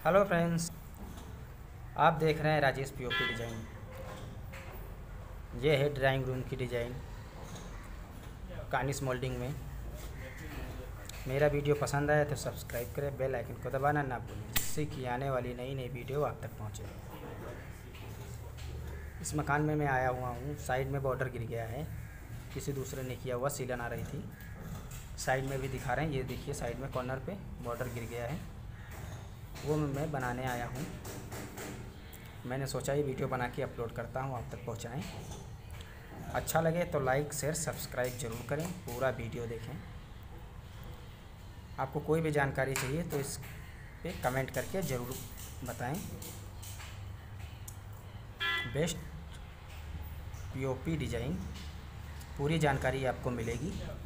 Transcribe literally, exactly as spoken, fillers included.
Hello friends, आप देख रहे हैं राजेश पीओपी डिज़ाइन। ये है ड्राइंग रूम की डिज़ाइन कार्निश मोल्डिंग में। मेरा वीडियो पसंद आया तो सब्सक्राइब करें, बेल आइकन को दबाना ना भूलें, जिससे कि आने वाली नई नई वीडियो आप तक पहुंचे। इस मकान में मैं आया हुआ हूँ। साइड में बॉर्डर गिर गया है, किसी दूसरे ने किया हुआ, सीलन आ रही थी। साइड में भी दिखा रहे हैं, ये देखिए साइड में कॉर्नर पे बॉर्डर गिर गया है, वो मैं बनाने आया हूँ। मैंने सोचा ये वीडियो बना के अपलोड करता हूँ, आप तक पहुँचाएँ। अच्छा लगे तो लाइक शेयर सब्सक्राइब ज़रूर करें, पूरा वीडियो देखें। आपको कोई भी जानकारी चाहिए तो इस पे कमेंट करके ज़रूर बताएं। बेस्ट पीओपी डिज़ाइन पूरी जानकारी आपको मिलेगी।